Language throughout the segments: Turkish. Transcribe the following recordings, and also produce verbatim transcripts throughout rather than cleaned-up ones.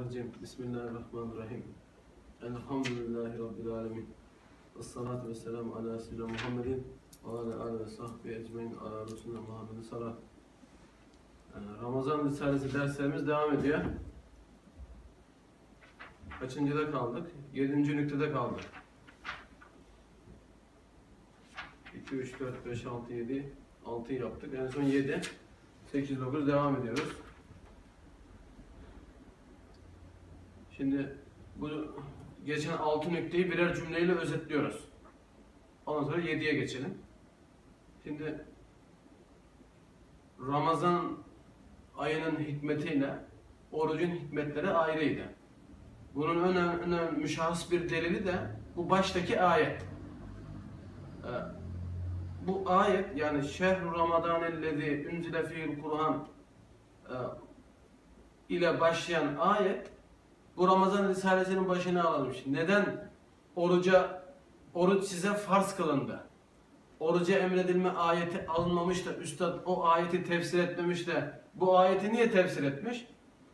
Mineşşeytanirracim. Bismillahirrahmanirrahim. Elhamdülillahi Rabbil alemin. Esselatu vesselamu ala seyyidina Muhammedin ve ala alihi ve sahbihi ecmaîn ala Resulina Muhammedin salat. Ramazan Risalesi derslerimiz devam ediyor. Kaçıncıda kaldık? Yedinci nüktede kaldık. iki, üç, dört, beş, altı, yedi, altıyı yaptık. En son yedi, sekiz, dokuz devam ediyoruz. Şimdi bu geçen altı nükteyi birer cümleyle özetliyoruz. Ondan sonra yediye geçelim. Şimdi Ramazan ayının hikmetiyle orucun hikmetleri ayrıydı. Bunun önemli, önemli müşahhas bir delili de bu baştaki ayet. Ee, bu ayet yani şehru Ramadanellezî unzile fîhil Kur'an e, ile başlayan ayet bu Ramazan Risalesi'nin başına alınmış. Neden oruca oruç size farz kılındı? Oruca emredilme ayeti alınmamış da üstad o ayeti tefsir etmemiş de bu ayeti niye tefsir etmiş?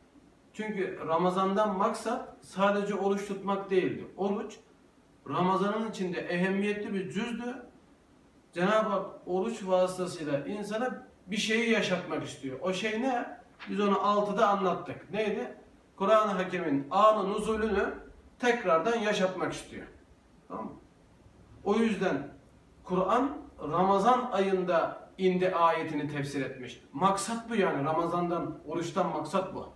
Çünkü Ramazan'dan maksat sadece oruç tutmak değildi. Oruç Ramazan'ın içinde ehemmiyetli bir cüzdü. Cenab-ı Hak oruç vasıtasıyla insana bir şeyi yaşatmak istiyor. O şey ne? Biz onu altıda anlattık. Neydi? Kur'an-ı Hakim'in anı nuzulünü tekrardan yaşatmak istiyor. Tamam mı? O yüzden Kur'an Ramazan ayında indi ayetini tefsir etmiş. Maksat bu yani. Ramazan'dan, oruçtan maksat bu.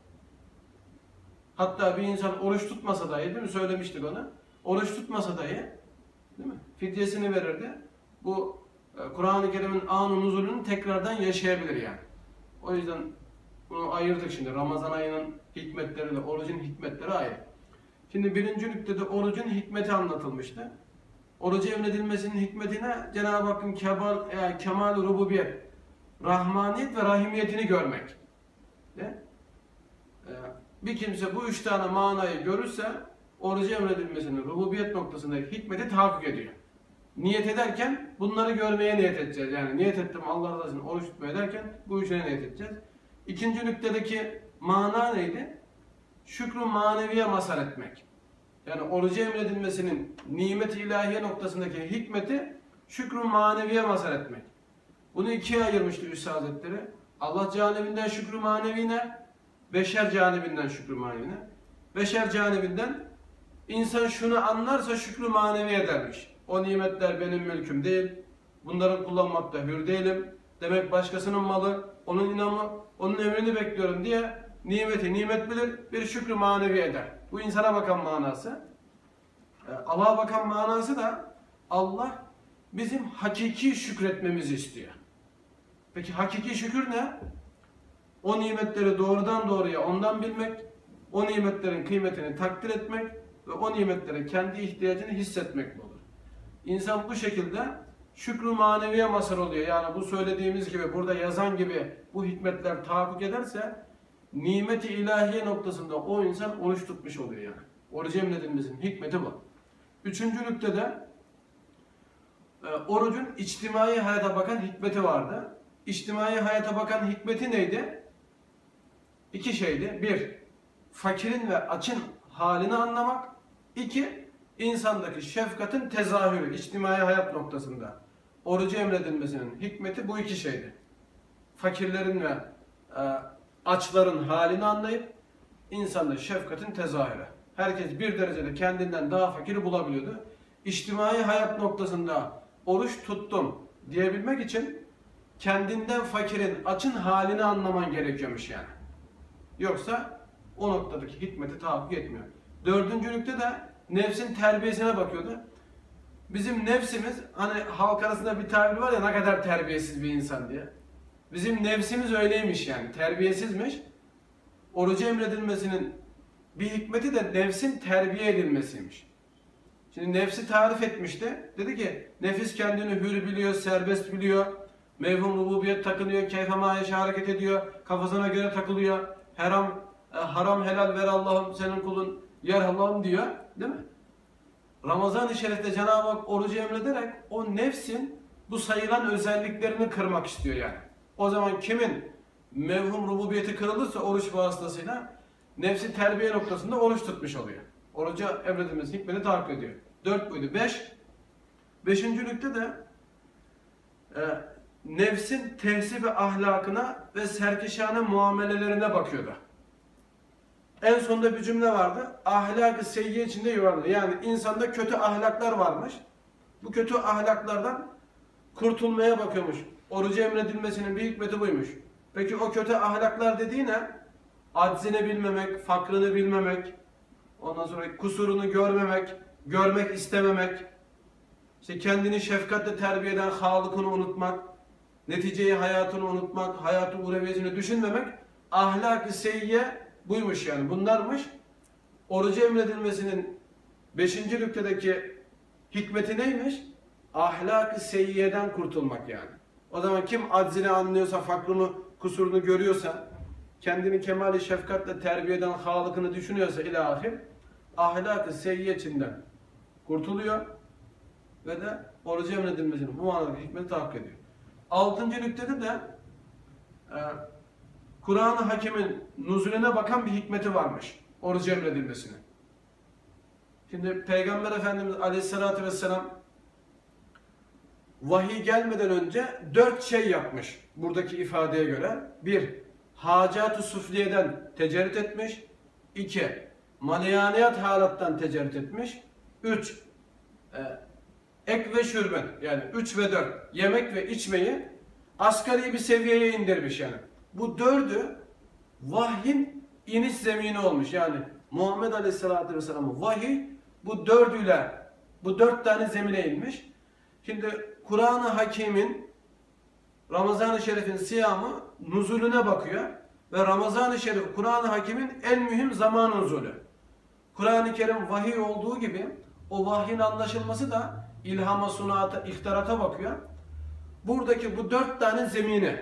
Hatta bir insan oruç tutmasa dahi, değil mi? Söylemiştik onu. Oruç tutmasa dahi, değil mi? Fidyesini verirdi. Bu Kur'an-ı Kerim'in anı nuzulünü tekrardan yaşayabilir yani. O yüzden bunu ayırdık şimdi. Ramazan ayının hikmetleriyle orucun hikmetleri ayrı. Şimdi birinci nüktede orucun hikmeti anlatılmıştı. Oruca emredilmesinin hikmetine Cenab-ı Hakk'ın kemal, e, kemal-i rububiyet, rahmaniyet ve rahimiyetini görmek. Ne? E, bir kimse bu üç tane manayı görürse oruca emredilmesinin rububiyet noktasındaki hikmeti tahakkuk ediyor. Niyet ederken bunları görmeye niyet edeceğiz. Yani niyet ettim Allah razı olsun oruç tutmaya derken bu üçüne niyet edeceğiz. İkinci nüktedeki mana neydi? Şükrü maneviye mazhar etmek. Yani oruca emredilmesinin nimet-i ilahiye noktasındaki hikmeti şükrü maneviye mazhar etmek. Bunu ikiye ayırmıştı Üstad Hazretleri. Allah canibinden şükrü manevine, beşer canibinden şükrü manevine. Beşer canibinden insan şunu anlarsa şükrü maneviye dermiş. O nimetler benim mülküm değil. Bunları kullanmakta hür değilim. Demek başkasının malı, onun inamı, onun emrini bekliyorum diye nimeti nimet bilir, bir şükrü manevi eder. Bu insana bakan manası. Allah'a bakan manası da Allah bizim hakiki şükretmemizi istiyor. Peki hakiki şükür ne? O nimetleri doğrudan doğruya ondan bilmek, o nimetlerin kıymetini takdir etmek ve o nimetlere kendi ihtiyacını hissetmek olur. İnsan bu şekilde şükrü maneviye mazhar oluyor. Yani bu söylediğimiz gibi, burada yazan gibi bu hikmetler tahakkuk ederse nimet-i ilahiye noktasında o insan oruç tutmuş oluyor yani. Oruç emredilmesinin hikmeti bu. Üçüncü nüktede e, orucun içtimai hayata bakan hikmeti vardı. İçtimai hayata bakan hikmeti neydi? İki şeydi. Bir, fakirin ve açın halini anlamak. İki, insandaki şefkatin tezahürü, içtimai hayat noktasında. Orucu emredilmesinin hikmeti bu iki şeydi. Fakirlerin ve e, açların halini anlayıp insanda şefkatin tezahürü. Herkes bir derecede kendinden daha fakiri bulabiliyordu. İçtimai hayat noktasında oruç tuttum diyebilmek için kendinden fakirin, açın halini anlaman gerekiyormuş yani. Yoksa o noktadaki hikmeti tahakkuk etmiyor. Dördüncü nükte de nefsin terbiyesine bakıyordu. Bizim nefsimiz, hani halk arasında bir tabir var ya, ne kadar terbiyesiz bir insan diye. Bizim nefsimiz öyleymiş yani, terbiyesizmiş. Orucu emredilmesinin bir hikmeti de nefsin terbiye edilmesiymiş. Şimdi nefsi tarif etmişti. Dedi ki, nefis kendini hür biliyor, serbest biliyor. Mevhum rububiyet takınıyor, keyfema yaşa hareket ediyor. Kafasına göre takılıyor. Haram, haram helal ver Allah'ım, senin kulun yer Allah'ım diyor. Değil mi? Ramazan-ı Şerif'te Cenab-ı Hak orucu emrederek o nefsin bu sayılan özelliklerini kırmak istiyor yani. O zaman kimin mevhum rububiyeti kırılırsa oruç vasıtasıyla nefsi terbiye noktasında oruç tutmuş oluyor. Oruca emredilmesi hikmeti tahakkuk ediyor. Dört buydu. Beş. Beşincilikte de e, nefsin tehsip ve ahlakına ve serkişane muamelelerine bakıyordu. En sonunda bir cümle vardı. Ahlak-ı seyyiye içinde yuvarlanıyor. Yani insanda kötü ahlaklar varmış. Bu kötü ahlaklardan kurtulmaya bakıyormuş. Orucu emredilmesinin bir hikmeti buymuş. Peki o kötü ahlaklar dediği ne? Aczini bilmemek, fakrını bilmemek, ondan sonra kusurunu görmemek, görmek istememek, işte kendini şefkatle terbiye eden Halık'ını unutmak, neticeyi hayatını unutmak, hayatı uğreviyesini düşünmemek, ahlak-ı seyyiye buymuş yani. Bunlarmış. Orucu emredilmesinin beşinci nüktedeki hikmeti neymiş? Ahlak-ı seyyiyeden kurtulmak yani. O zaman kim aczini anlıyorsa, fakrını, kusurunu görüyorsa, kendini kemal-i şefkatle terbiye eden Halık'ını düşünüyorsa ilahir, ahlak-ı seyyiye içinden kurtuluyor ve de orucu emredilmesinin bu manadaki hikmeti tahakkuk ediyor. Altıncı nüktede de e, Kur'an-ı Hakim'in nuzulüne bakan bir hikmeti varmış. Orucu emredilmesinin. Şimdi Peygamber Efendimiz Aleyhisselatü Vesselam vahiy gelmeden önce dört şey yapmış. Buradaki ifadeye göre. Bir, hacat-ı sufliyeden tecerrüt etmiş. İki, maniyaniyat halattan tecerrüt etmiş. Üç, e, ek ve şürben yani üç ve dört yemek ve içmeyi asgari bir seviyeye indirmiş yani. Bu dördü vahyin iniş zemini olmuş. Yani Muhammed Aleyhisselatü Vesselam'ın vahiy bu dördüyle, bu dört tane zemine inmiş. Şimdi Kur'an-ı Hakim'in Ramazan-ı Şerif'in siyamı nuzulüne bakıyor. Ve Ramazan-ı Şerif Kur'an-ı Hakim'in en mühim zaman nuzulü. Kur'an-ı Kerim vahiy olduğu gibi o vahyin anlaşılması da ilhama, sunata, ihtarata bakıyor. Buradaki bu dört tane zemini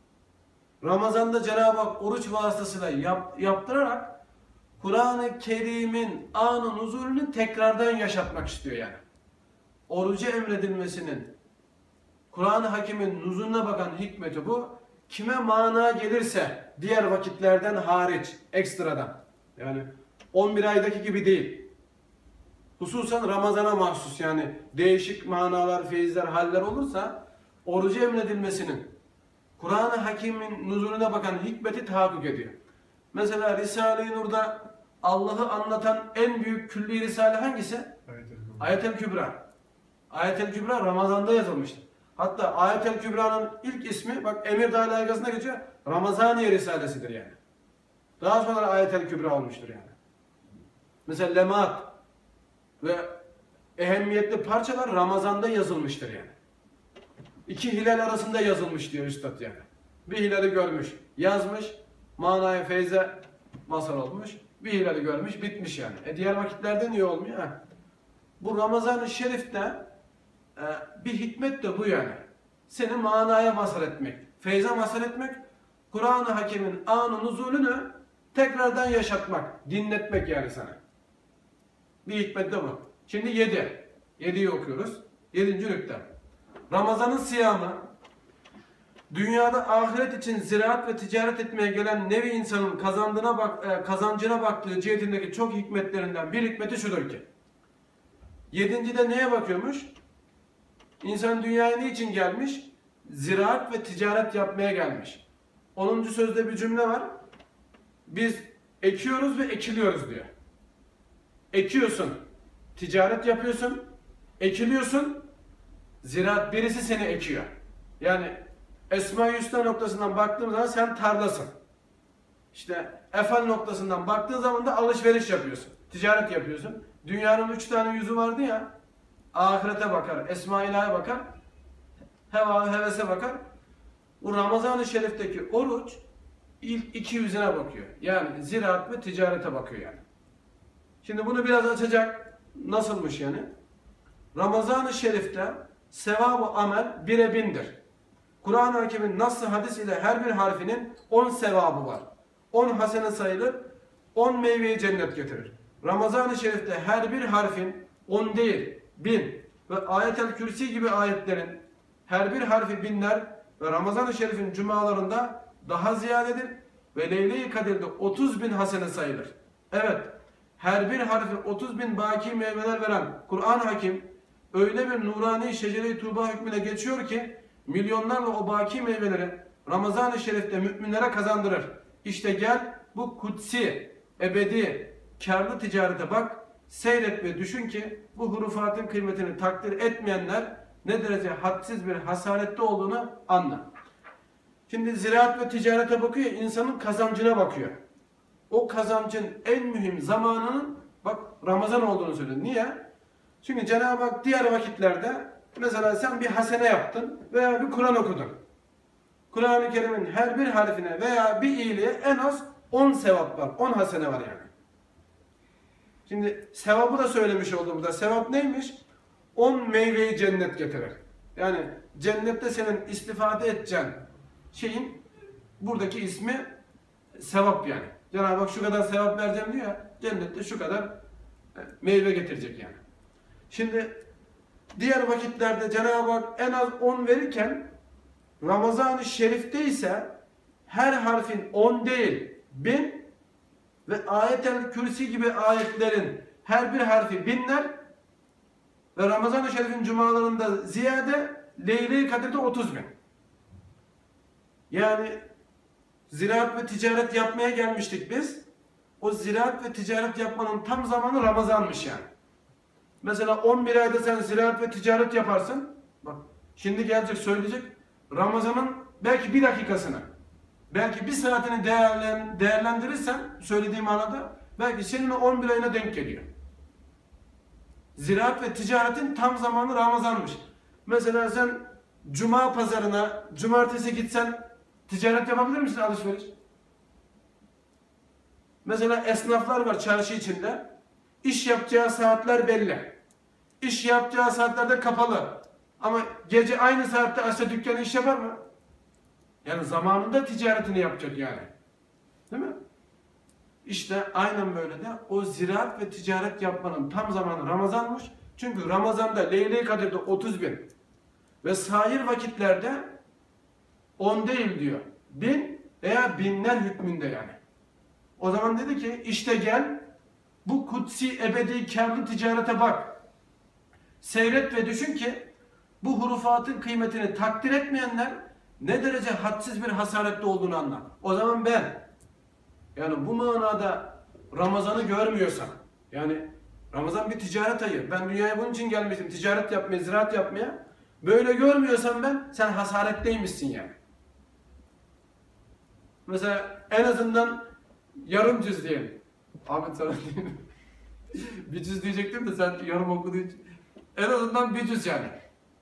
Ramazan'da Cenab-ı Hak oruç vasıtasıyla yap, yaptırarak Kur'an-ı Kerim'in an-ı nuzulünü tekrardan yaşatmak istiyor yani. Orucu emredilmesinin Kur'an-ı Hakim'in nuzulüne bakan hikmeti bu. Kime mana gelirse diğer vakitlerden hariç, ekstradan. Yani on bir aydaki gibi değil. Hususan Ramazan'a mahsus yani değişik manalar, feyizler, haller olursa orucu emredilmesinin Kur'an-ı Hakim'in nuzulüne bakan hikmeti tahakkuk ediyor. Mesela Risale-i Nur'da Allah'ı anlatan en büyük külli risale hangisi? Ayet-el Kübra. Ayet-el Kübra Ramazan'da yazılmıştır. Hatta Ayet-el Kübra'nın ilk ismi bak Emirdağ Laygazı'nda geçiyor. Ramazaniye Risalesidir yani. Daha sonra Ayet-el Kübra olmuştur yani. Mesela Lemaat ve ehemmiyetli parçalar Ramazan'da yazılmıştır yani. İki hilal arasında yazılmış diyor üstad yani. Bir hilali görmüş, yazmış, manaya feyze mazhar olmuş. Bir hilali görmüş, bitmiş yani. E diğer vakitlerde niye olmuyor? Ha? Bu Ramazan-ı Şerif'te e, bir hikmet de bu yani. Seni manaya mazhar etmek, feyze mazhar etmek, Kur'an-ı Hakim'in an-ı nuzulünü tekrardan yaşatmak, dinletmek yani sana. Bir hikmet de bu. Şimdi yedi. Yediyi okuyoruz. Yedinci nükte. Ramazan'ın siyamı, dünyada ahiret için ziraat ve ticaret etmeye gelen nevi insanın kazandığına bak, kazancına baktığı cihetindeki çok hikmetlerinden bir hikmeti şudur ki, yedincide neye bakıyormuş? İnsan dünyaya niçin gelmiş? Ziraat ve ticaret yapmaya gelmiş. onuncu sözde bir cümle var. Biz ekiyoruz ve ekiliyoruz diyor. Ekiyorsun, ticaret yapıyorsun, ekiliyorsun, ziraat birisi seni ekiyor. Yani Esma-i Hüsna noktasından baktığın zaman sen tarlasın. İşte Efal noktasından baktığın zaman da alışveriş yapıyorsun. Ticaret yapıyorsun. Dünyanın üç tane yüzü vardı ya. Ahirete bakar, Esma-i İlahi'ye bakar, heva hevese bakar. Bu Ramazan-ı Şerif'teki oruç ilk iki yüzüne bakıyor. Yani ziraat ve ticarete bakıyor yani. Şimdi bunu biraz açacak. Nasılmış yani? Ramazan-ı Şerif'te sevab-ı amel bire bindir. Kur'an-ı Hakim'in nas-ı hadis ile her bir harfinin on sevabı var. on hasene sayılır, on meyveyi cennet getirir. Ramazan-ı Şerif'te her bir harfin on değil, bin ve Ayet-el Kürsi gibi ayetlerin her bir harfi binler ve Ramazan-ı Şerif'in cumalarında daha ziyadedir. ve Leyle-i Kadir'de otuz bin hasene sayılır. Evet, her bir harfi otuz bin baki meyveler veren Kur'an Hakim öyle bir nurani şecere-i tuğba hükmüne geçiyor ki milyonlarla o baki meyveleri Ramazan-ı Şerif'te müminlere kazandırır. İşte gel bu kutsi, ebedi, karlı ticarete bak, seyret ve düşün ki bu hurufatın kıymetini takdir etmeyenler ne derece hadsiz bir hasarette olduğunu anla. Şimdi ziraat ve ticarete bakıyor, insanın kazancına bakıyor. O kazancın en mühim zamanının bak Ramazan olduğunu söylüyor. Niye? Çünkü Cenab-ı Hak diğer vakitlerde mesela sen bir hasene yaptın veya bir Kur'an okudun. Kur'an-ı Kerim'in her bir harfine veya bir iyiliğe en az on sevap var. on hasene var yani. Şimdi sevabı da söylemiş oldu burada. Sevap neymiş? on meyveyi cennet getirir. Yani cennette senin istifade edeceğin şeyin buradaki ismi sevap yani. Cenab-ı Hak şu kadar sevap vereceğim diyor ya, cennette şu kadar meyve getirecek yani. Şimdi diğer vakitlerde Cenab-ı Hak en az on verirken Ramazan-ı Şerif'te ise her harfin on değil bin ve Ayet-el Kürsi gibi ayetlerin her bir harfi binler ve Ramazan-ı Şerif'in cumalarında ziyade Leyle-i Kadir'de otuz bin. Yani ziraat ve ticaret yapmaya gelmiştik biz. O ziraat ve ticaret yapmanın tam zamanı Ramazan'mış yani. Mesela on bir ayda sen ziraat ve ticaret yaparsın. Bak şimdi gelecek söyleyecek. Ramazan'ın belki bir dakikasını, belki bir saatini değerlen, değerlendirirsen söylediğim anada belki senin on bir ayına denk geliyor. Ziraat ve ticaretin tam zamanı Ramazan'mış. Mesela sen cuma pazarına cumartesi gitsen ticaret yapabilir misin, alışveriş? Mesela esnaflar var çarşı içinde. İş yapacağı saatler belli. İş yapacağı saatlerde kapalı. Ama gece aynı saatte açsa dükkanı iş yapar mı? Yani zamanında ticaretini yapacak yani. Değil mi? İşte aynen böyle de o ziraat ve ticaret yapmanın tam zamanı Ramazan'mış. Çünkü Ramazan'da Leyle-i Kadir'de otuz bin ve sair vakitlerde on değil diyor. Bin veya binler hükmünde yani. O zaman dedi ki işte gel bu kutsi ebedi karlı ticarete bak. Seyret ve düşün ki bu hurufatın kıymetini takdir etmeyenler ne derece hadsiz bir hasarette olduğunu anla. O zaman ben yani bu manada Ramazan'ı görmüyorsam, yani Ramazan bir ticaret ayı. Ben dünyaya bunun için gelmiştim. Ticaret yapmaya, ziraat yapmaya. Böyle görmüyorsam ben, sen hasaretteymişsin yani. Mesela en azından yarım cüz diyelim. Ahmet sana diyeyim. Bir cüz diyecektim de sen yarım okuduğun için. En azından bir cüz yani.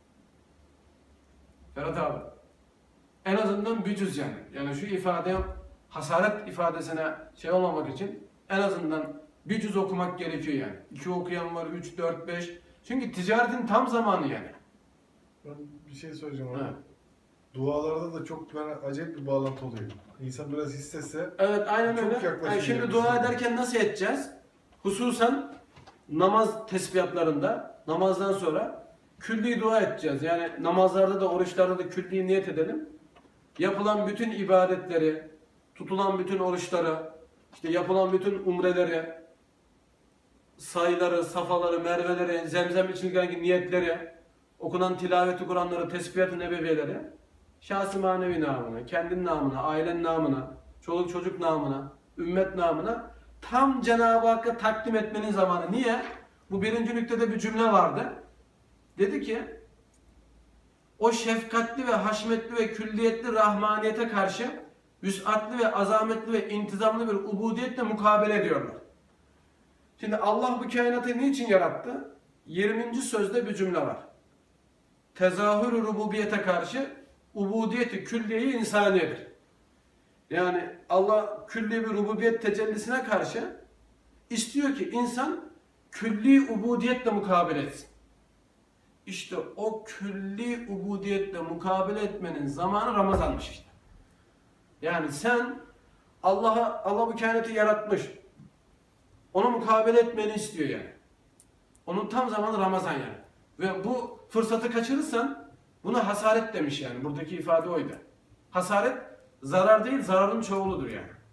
Ferhat abi. En azından bir cüz yani. Yani şu ifade, hasaret ifadesine şey olmamak için en azından bir cüz okumak gerekiyor yani. İki okuyan var, üç, dört, beş. Çünkü ticaretin tam zamanı yani. Ben bir şey söyleyeceğim abi. Evet. Dualarda da çok ben acayip bir bağlantı oluyor. İnsan biraz hissetse Evet, aynen çok öyle. yaklaşıyor. Yani şimdi yani dua bize. ederken nasıl edeceğiz? Hususen namaz tesbihatlarında, namazdan sonra külli dua edeceğiz. Yani namazlarda da, oruçlarda da külli niyet edelim. Yapılan bütün ibadetleri, tutulan bütün oruçları, işte yapılan bütün umreleri, sayıları, safaları, merveleri, zemzem için gelen niyetleri, okunan tilaveti Kur'anları, tesbihat-ı nebeviyeleri, şahs-ı manevi namına, kendin namına, ailen namına, çoluk çocuk namına, ümmet namına tam Cenab-ı Hakk'a takdim etmenin zamanı. Niye? Bu birinci nüktede bir cümle vardı. Dedi ki, o şefkatli ve haşmetli ve külliyetli rahmaniyete karşı vüs'atli ve azametli ve intizamlı bir ubudiyetle mukabele ediyorlar. Şimdi Allah bu kainatı niçin yarattı? yirminci sözde bir cümle var. Tezahür-ü rububiyete karşı ubudiyeti külliye-i insaniyedir. Yani Allah külli bir rububiyet tecellisine karşı istiyor ki insan külli ubudiyetle mukabele etsin. İşte o külli ubudiyetle mukabele etmenin zamanı Ramazan'mış işte. Yani sen Allah'a, Allah bu kainatı yaratmış. Ona mukabele etmeni istiyor yani. Onun tam zamanı Ramazan yani. Ve bu fırsatı kaçırırsan buna hasaret demiş yani. Buradaki ifade oydu. Hasaret zarar değil, zararın çoğuludur yani.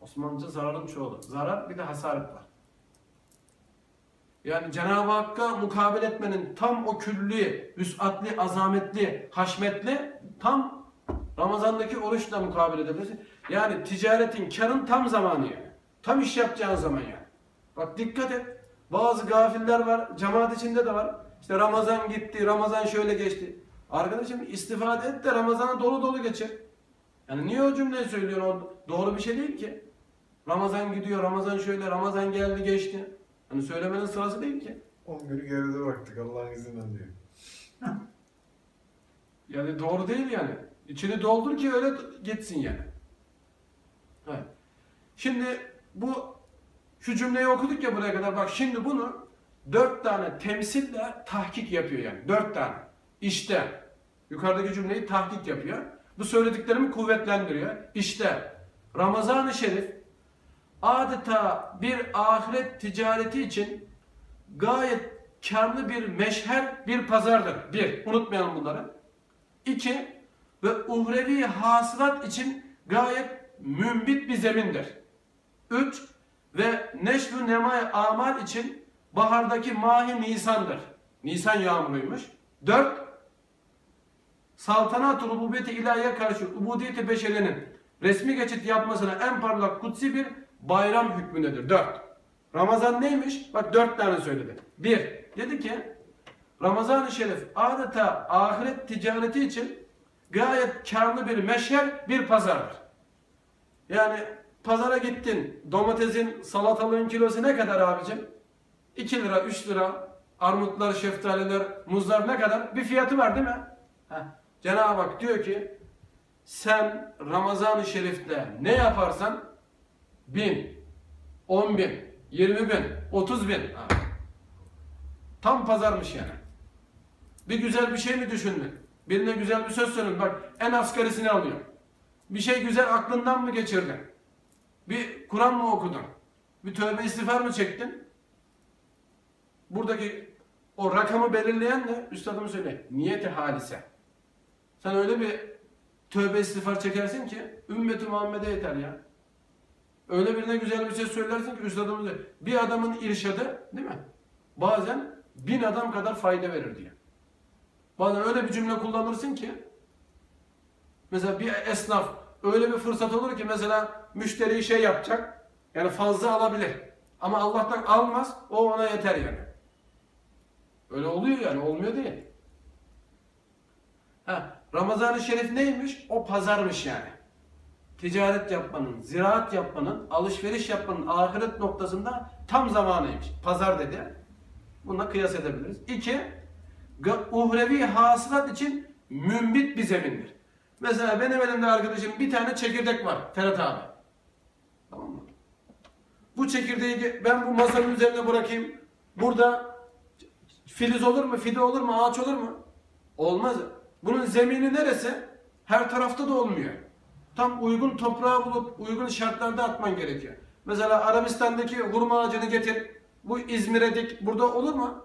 Osmanlıca zararın çoğulu. Zarar bir de hasaret var. Yani Cenab-ı Hakk'a mukabele etmenin tam o külli, vüs'atli, azametli, haşmetli tam Ramazan'daki oruçla mukabele edebilirsin. Yani ticaretin, karın tam zamanı yani. Tam iş yapacağın zaman yani. Bak dikkat et. Bazı gafiller var. Cemaat içinde de var. İşte Ramazan gitti, Ramazan şöyle geçti. Arkadaşım istifade et de Ramazan'ı dolu dolu geçir. Yani niye o cümleyi söylüyorsun? O doğru bir şey değil ki. Ramazan gidiyor, Ramazan şöyle, Ramazan geldi geçti. Hani söylemenin sırası değil ki. on günü geride bıraktık Allah'ın izniyle diyor. Yani doğru değil yani. İçini doldur ki öyle gitsin yani. Evet. Şimdi bu şu cümleyi okuduk ya buraya kadar. Bak şimdi bunu dört tane temsille tahkik yapıyor yani. Dört tane. İşte yukarıdaki cümleyi tahkik yapıyor. Bu söylediklerimi kuvvetlendiriyor. İşte Ramazan-ı Şerif adeta bir ahiret ticareti için gayet karlı bir meşher, bir pazardır. Bir, unutmayalım bunları. İki, ve uhrevi hasılat için gayet mümbit bir zemindir. Üç, ve neşr-ü nemai amal için bahardaki mahi Nisan'dır. Nisan yağmuruymuş. Dört, saltanat-ı rububiyeti ilahiye karşı ubudiyeti beşerinin resmi geçit yapmasına en parlak kutsi bir bayram hükmündedir. Dört. Ramazan neymiş? Bak dört tane söyledi. Bir, dedi ki Ramazan-ı Şerif adeta ahiret ticareti için gayet karlı bir meşher, bir pazardır. Yani pazara gittin, domatesin, salatalığın kilosu ne kadar abicim? iki lira, üç lira, armutlar, şeftaliler, muzlar ne kadar? Bir fiyatı var değil mi? Heh. Cenab-ı Hak diyor ki sen Ramazan-ı Şerif'te ne yaparsan bin, on bin, yirmi bin, otuz bin. Ha. Tam pazarmış yani. Bir güzel bir şey mi düşündün? Birine güzel bir söz söyledin. Bak en asgarisini alıyor. Bir şey güzel aklından mı geçirdin? Bir Kur'an mı okudun? Bir tövbe istiğfar mı çektin? Buradaki o rakamı belirleyen de üstadım söyle. Niyeti halise. Sen öyle bir tövbe istiğfar çekersin ki ümmet-i Muhammed'e yeter ya. Öyle birine güzel bir şey söylersin ki üstadımız diyor. Bir adamın irşadı değil mi? Bazen bin adam kadar fayda verir diye. Bazen öyle bir cümle kullanırsın ki mesela bir esnaf öyle bir fırsat olur ki mesela müşteriyi şey yapacak yani fazla alabilir. Ama Allah'tan almaz o ona yeter yani. Öyle oluyor yani olmuyor değil. Ha, Ramazan-ı Şerif neymiş? O pazarmış yani. Ticaret yapmanın, ziraat yapmanın, alışveriş yapmanın ahiret noktasında tam zamanıymış. Pazar dedi. Bununla kıyas edebiliriz. İki, uhrevi hasılat için mümbit bir zemindir. Mesela benim elimde arkadaşım bir tane çekirdek var. Ferhat abi. Tamam mı? Bu çekirdeği ben bu masanın üzerine bırakayım. Burada filiz olur mu? Fide olur mu? Ağaç olur mu? Olmaz. Bunun zemini neresi? Her tarafta da olmuyor. Tam uygun toprağı bulup uygun şartlarda atman gerekiyor. Mesela Arabistan'daki hurma ağacını getir. Bu İzmir'e dik. Burada olur mu?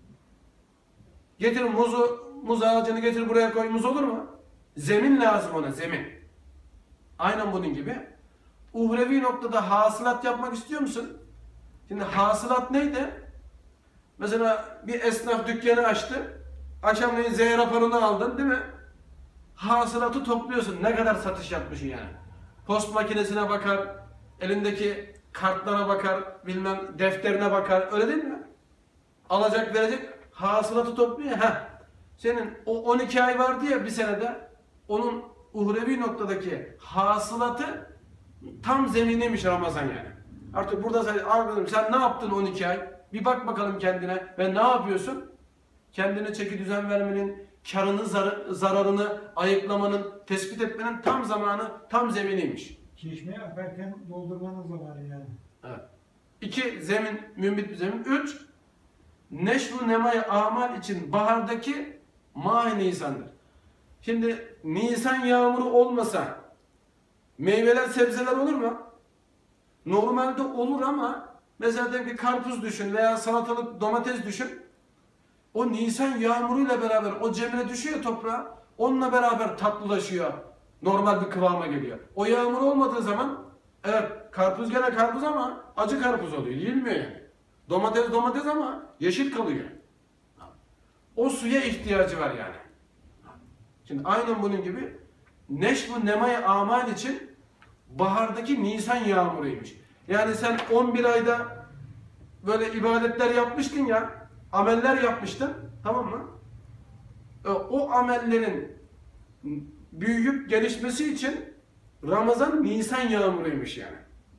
Getir muzu, muz ağacını getir buraya koy. Muz olur mu? Zemin lazım ona. Zemin. Aynen bunun gibi. Uhrevi noktada hasılat yapmak istiyor musun? Şimdi hasılat neydi? Mesela bir esnaf dükkanı açtı. Akşamleyin Z raporunu aldın değil mi? Hasılatı topluyorsun. Ne kadar satış yapmışsın yani. Post makinesine bakar, elindeki kartlara bakar, bilmem defterine bakar. Öyle değil mi? Alacak verecek hasılatı topluyor. Heh. Senin o on iki ay vardı ya bir senede onun uhrevi noktadaki hasılatı tam zeminiymiş Ramazan yani. Artık burada sen, sen ne yaptın on iki ay? Bir bak bakalım kendine ve ne yapıyorsun? Kendine çeki düzen vermenin, karını, zar zararını ayıklamanın, tespit etmenin tam zamanı, tam zeminiymiş. Çeşmeye akarken doldurmanın zamanı yani. Evet. İki, zemin, mümbit bir zemin. Üç, neşru nemay amal için bahardaki mahi Nisan'dır. Şimdi Nisan yağmuru olmasa meyveler, sebzeler olur mu? Normalde olur ama mesela diyelim ki karpuz düşün veya salatalık, domates düşün. O Nisan yağmuruyla beraber o cemre düşüyor toprağa. Onunla beraber tatlılaşıyor. Normal bir kıvama geliyor. O yağmur olmadığı zaman Evet, karpuz gene karpuz ama acı karpuz oluyor. Yiyilmiyor yani. Domates domates ama yeşil kalıyor. O suya ihtiyacı var yani. Şimdi aynen bunun gibi neşv-ı nemay amal için bahardaki Nisan yağmuruymuş. Yani sen on bir ayda böyle ibadetler yapmıştın ya, ameller yapmıştın, tamam mı? O amellerin büyüyüp gelişmesi için Ramazan Nisan yağmuruymuş yani.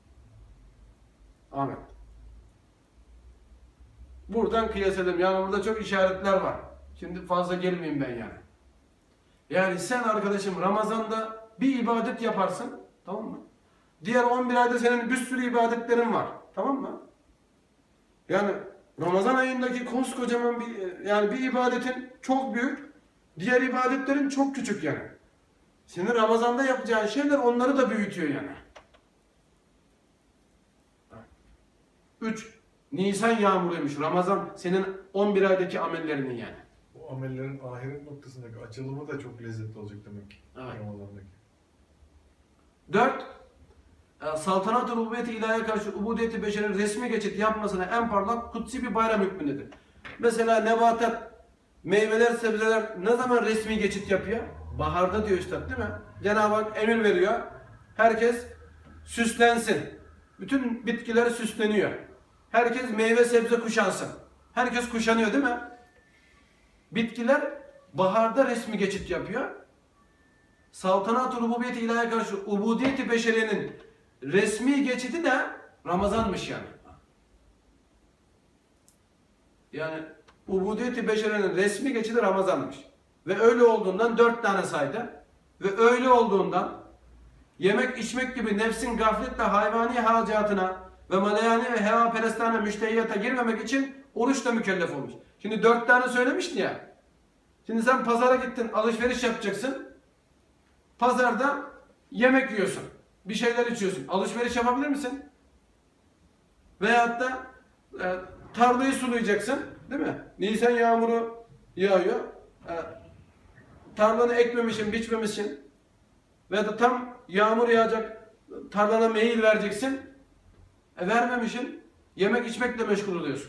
Amin. Buradan kıyas edelim. Yani burada çok işaretler var. Şimdi fazla gelmeyeyim ben yani. Yani sen arkadaşım Ramazan'da bir ibadet yaparsın. Tamam mı? Diğer on bir ayda senin bir sürü ibadetlerin var. Tamam mı? Yani Ramazan ayındaki koskocaman bir yani bir ibadetin çok büyük, diğer ibadetlerin çok küçük yani. Senin Ramazan'da yapacağın şeyler onları da büyütüyor yani. Üç, Nisan yağmuruymuş. Ramazan senin on bir aydaki amellerinin yani. Bu amellerin ahiret noktasındaki açılımı da çok lezzetli olacak demek ki. Evet. Ramazan'daki. Dört, saltanat-ı rububiyeti ilahiye karşı ubudiyeti beşerin resmi geçit yapmasına en parlak kutsi bir bayram hükmündedir. Mesela nebatat, meyveler, sebzeler ne zaman resmi geçit yapıyor? Baharda diyor üstad değil mi? Cenab-ı Hak emir veriyor. Herkes süslensin. Bütün bitkiler süsleniyor. Herkes meyve sebze kuşansın. Herkes kuşanıyor değil mi? Bitkiler baharda resmi geçit yapıyor. Saltanat-ı rububiyeti ilahiye karşı ubudiyeti beşerinin resmi geçidi de Ramazan'mış yani. Yani ubudiyeti beşerinin resmi geçidi Ramazan'mış. Ve öyle olduğundan dört tane saydı. Ve öyle olduğundan yemek içmek gibi nefsin gafletle hayvani hacatına ve malayani ve hevaperestane müştehiyyata girmemek için oruçla mükellef olmuş. Şimdi dört tane söylemişti ya. Şimdi sen pazara gittin, alışveriş yapacaksın. Pazarda yemek yiyorsun. Bir şeyler içiyorsun. Alışveriş yapabilir misin? Veyahut da e, tarlayı sulayacaksın. Değil mi? Nisan yağmuru yağıyor. E, tarlanı ekmemişsin, biçmemişsin. Veya da tam yağmur yağacak, tarlana meyil vereceksin. E, vermemişsin. Yemek içmekle meşgul oluyorsun.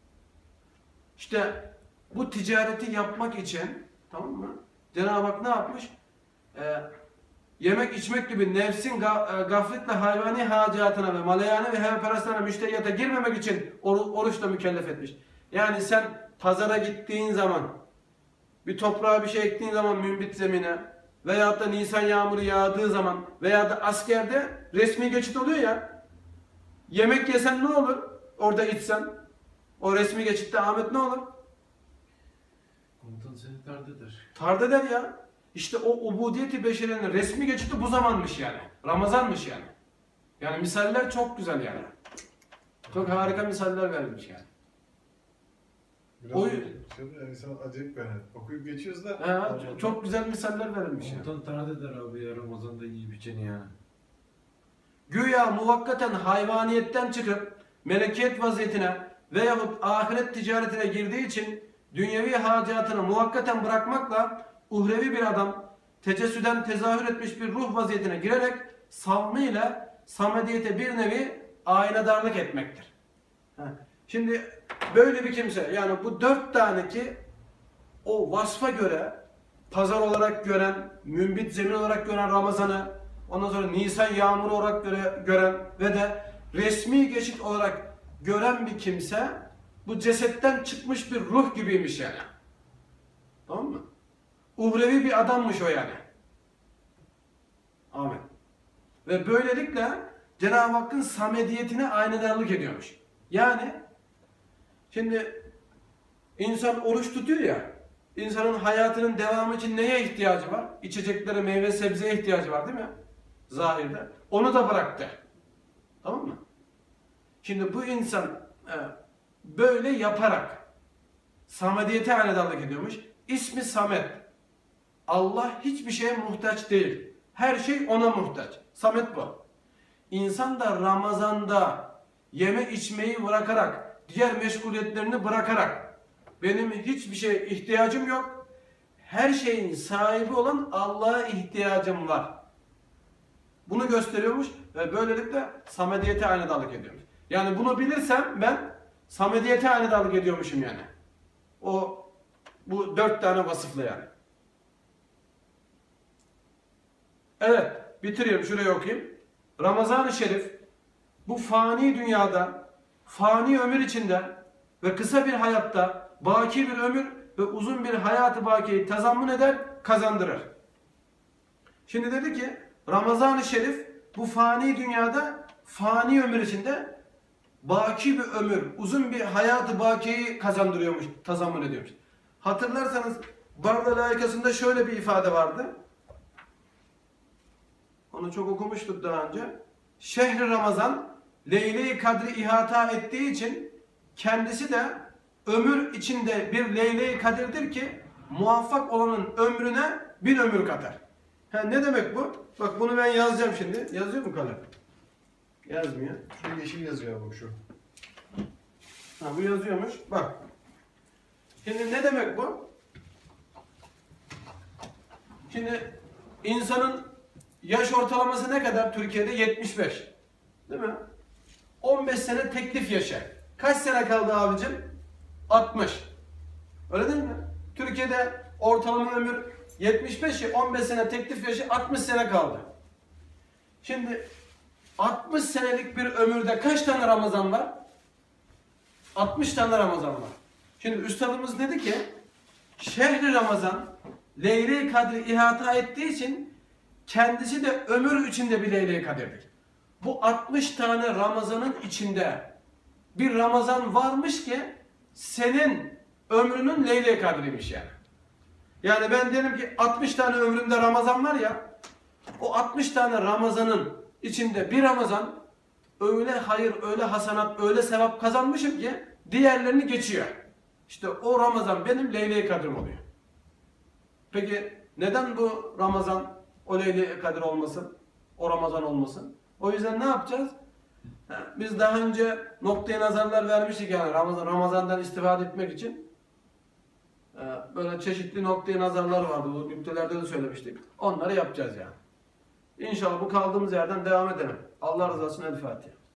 İşte bu ticareti yapmak için, tamam mı? Cenab-ı Hak ne yapmış? E, yemek içmek gibi nefsin gafletle hayvani hacatına ve malayane ve hevaperestane müştehiyyata girmemek için or oruçla mükellef etmiş. Yani sen pazara gittiğin zaman, bir toprağa bir şey ektiğin zaman mümbit zemine veyahut da Nisan yağmuru yağdığı zaman veya da askerde resmi geçit oluyor ya, yemek yesen ne olur? Orada içsen, o resmi geçitte Ahmet ne olur? Komutan seni tard eder. Tard eder ya. İşte o ubudiyeti beşerinin resmi geçiti bu zamanmış yani. Ramazanmış yani. Yani misaller çok güzel yani. Çok harika misaller verilmiş yani. Biraz O- şey yani insan acayip yani. Okuyup geçiyoruz da. Ha, çok güzel misaller verilmiş yani. Komutan tard eder abi ya Ramazan'da yiyip içeni ya. Güya muvakkaten hayvaniyetten çıkıp melekiyet vaziyetine veyahut ahiret ticaretine girdiği için dünyevi hacatını muvakkaten bırakmakla uhrevi bir adam tecessüden tezahür etmiş bir ruh vaziyetine girerek savmıyla samediyete bir nevi aynadarlık etmektir. Ha. Şimdi böyle bir kimse yani bu dört tane ki o vasfa göre pazar olarak gören, mümbit zemin olarak gören Ramazan'ı, ondan sonra Nisan yağmuru olarak göre, gören ve de resmi geçit olarak gören bir kimse bu cesetten çıkmış bir ruh gibiymiş yani. Tamam mı? Uhrevi bir adammış o yani. Amin. Ve böylelikle Cenab-ı Hakk'ın samediyetine aynadarlık ediyormuş. Yani şimdi insan oruç tutuyor ya, insanın hayatının devamı için neye ihtiyacı var? İçeceklere, meyve, sebzeye ihtiyacı var değil mi? Zahirde. Onu da bıraktı. Tamam mı? Şimdi bu insan e, böyle yaparak samediyete aynadarlık ediyormuş. İsmi Samet. Allah hiçbir şeye muhtaç değil. Her şey ona muhtaç. Samet bu. İnsan da Ramazan'da yeme içmeyi bırakarak, diğer meşguliyetlerini bırakarak benim hiçbir şeye ihtiyacım yok. Her şeyin sahibi olan Allah'a ihtiyacım var. Bunu gösteriyormuş ve böylelikle samediyete aynadarlık ediyormuş. Yani bunu bilirsem ben samediyete aynadarlık ediyormuşum yani. O bu dört tane vasıfla yani. Evet, bitiriyorum. Şurayı okuyayım. Ramazan-ı Şerif bu fani dünyada, fani ömür içinde ve kısa bir hayatta baki bir ömür ve uzun bir hayatı bakiyi tezammun eder, kazandırır. Şimdi dedi ki Ramazan-ı Şerif bu fani dünyada, fani ömür içinde baki bir ömür, uzun bir hayatı bakiyi kazandırıyormuş, tezammun ediyormuş. Hatırlarsanız Barla layıkasında şöyle bir ifade vardı. Onu çok okumuştuk daha önce. Şehri Ramazan Leyle-i Kadri ihata ettiği için kendisi de ömür içinde bir Leyle-i Kadir'dir ki muvaffak olanın ömrüne bin ömür katar. Ha, ne demek bu? Bak bunu ben yazacağım şimdi. Yazıyor mu kalem? Yazmıyor. Şu yeşil yazıyor bak şu. Ha, bu yazıyormuş. Bak. Şimdi ne demek bu? Şimdi insanın yaş ortalaması ne kadar Türkiye'de? yetmiş beş. Değil mi? on beş sene teklif yaşı. Kaç sene kaldı abicim? altmış. Öyle değil mi? Türkiye'de ortalama ömür yetmiş beş, on beş sene teklif yaşı, altmış sene kaldı. Şimdi altmış senelik bir ömürde kaç tane Ramazan var? altmış tane Ramazan var. Şimdi üstadımız dedi ki şehri Ramazan Leyle-i Kadri ihata ettiği için kendisi de ömür içinde bir Leyle-i Kadir'dir. Bu altmış tane Ramazan'ın içinde bir Ramazan varmış ki senin ömrünün Leyle-i Kadri'ymiş yani. Yani ben derim ki altmış tane ömrümde Ramazan var ya, o altmış tane Ramazan'ın içinde bir Ramazan öyle hayır, öyle hasanat, öyle sevap kazanmışım ki diğerlerini geçiyor. İşte o Ramazan benim Leyle-i Kadrim oluyor. Peki neden bu Ramazan o Leyle-i Kadir olmasın? O Ramazan olmasın? O yüzden ne yapacağız? Biz daha önce noktaya nazarlar vermiştik yani Ramazan, Ramazan'dan istifade etmek için. Böyle çeşitli noktaya nazarlar vardı. Bu nüktelerde de söylemiştik. Onları yapacağız yani. İnşallah bu kaldığımız yerden devam edelim. Allah rızası için El Fatiha.